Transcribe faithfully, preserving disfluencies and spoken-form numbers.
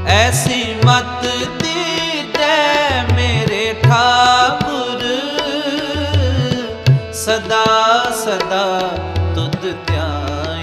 ऐसी मत दीजै मेरे ठाकुर, सदा सदा तुद ध्यान